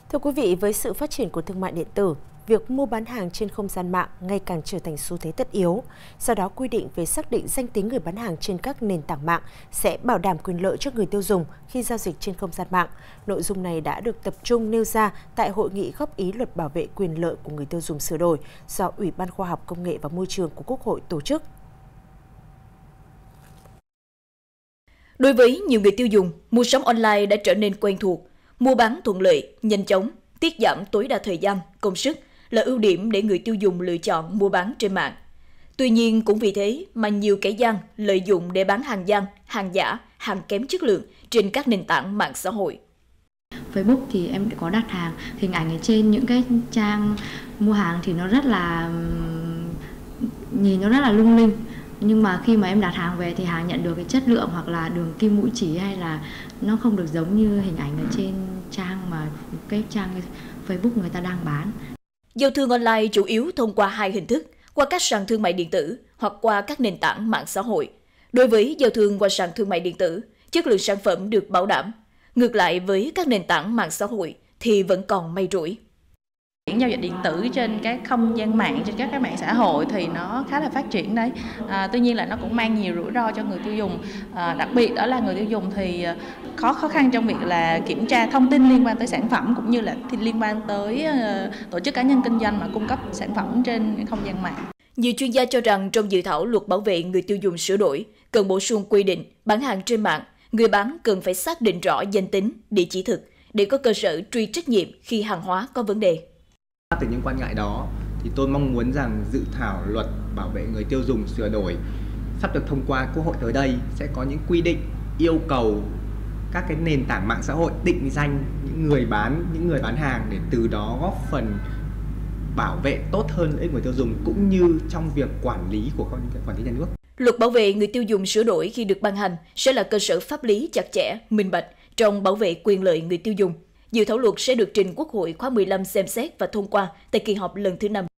Thưa quý vị, với sự phát triển của thương mại điện tử, việc mua bán hàng trên không gian mạng ngày càng trở thành xu thế tất yếu. Do đó, quy định về xác định danh tính người bán hàng trên các nền tảng mạng sẽ bảo đảm quyền lợi cho người tiêu dùng khi giao dịch trên không gian mạng. Nội dung này đã được tập trung nêu ra tại Hội nghị góp ý luật bảo vệ quyền lợi của người tiêu dùng sửa đổi do Ủy ban Khoa học Công nghệ và Môi trường của Quốc hội tổ chức. Đối với nhiều người tiêu dùng, mua sắm online đã trở nên quen thuộc. Mua bán thuận lợi, nhanh chóng, tiết giảm tối đa thời gian, công sức là ưu điểm để người tiêu dùng lựa chọn mua bán trên mạng. Tuy nhiên cũng vì thế mà nhiều kẻ gian lợi dụng để bán hàng gian, hàng giả, hàng kém chất lượng trên các nền tảng mạng xã hội. Facebook thì em có đặt hàng, hình ảnh ở trên những cái trang mua hàng thì nó rất là nhìn nó rất là lung linh. Nhưng mà khi mà em đặt hàng về thì hàng nhận được cái chất lượng hoặc là đường kim mũi chỉ hay là nó không được giống như hình ảnh ở trên trang mà cái trang Facebook người ta đang bán. Giao thương online chủ yếu thông qua hai hình thức, qua các sàn thương mại điện tử hoặc qua các nền tảng mạng xã hội. Đối với giao thương qua sàn thương mại điện tử, chất lượng sản phẩm được bảo đảm. Ngược lại với các nền tảng mạng xã hội thì vẫn còn may rủi. Những giao dịch điện tử trên các không gian mạng, trên các mạng xã hội thì nó khá là phát triển đấy. Tuy nhiên là nó cũng mang nhiều rủi ro cho người tiêu dùng. Đặc biệt đó là người tiêu dùng thì khó khăn trong việc là kiểm tra thông tin liên quan tới sản phẩm cũng như là liên quan tới tổ chức cá nhân kinh doanh mà cung cấp sản phẩm trên không gian mạng. Nhiều chuyên gia cho rằng trong dự thảo luật bảo vệ người tiêu dùng sửa đổi cần bổ sung quy định bán hàng trên mạng, người bán cần phải xác định rõ danh tính, địa chỉ thực để có cơ sở truy trách nhiệm khi hàng hóa có vấn đề. Từ những quan ngại đó thì tôi mong muốn rằng dự thảo luật bảo vệ người tiêu dùng sửa đổi sắp được thông qua Quốc hội tới đây sẽ có những quy định yêu cầu các cái nền tảng mạng xã hội định danh những người bán hàng để từ đó góp phần bảo vệ tốt hơn lợi ích người tiêu dùng cũng như trong việc quản lý của quản lý nhà nước. Luật bảo vệ người tiêu dùng sửa đổi khi được ban hành sẽ là cơ sở pháp lý chặt chẽ, minh bạch trong bảo vệ quyền lợi người tiêu dùng. Dự thảo luật sẽ được trình Quốc hội khóa 15 xem xét và thông qua tại kỳ họp lần thứ 5.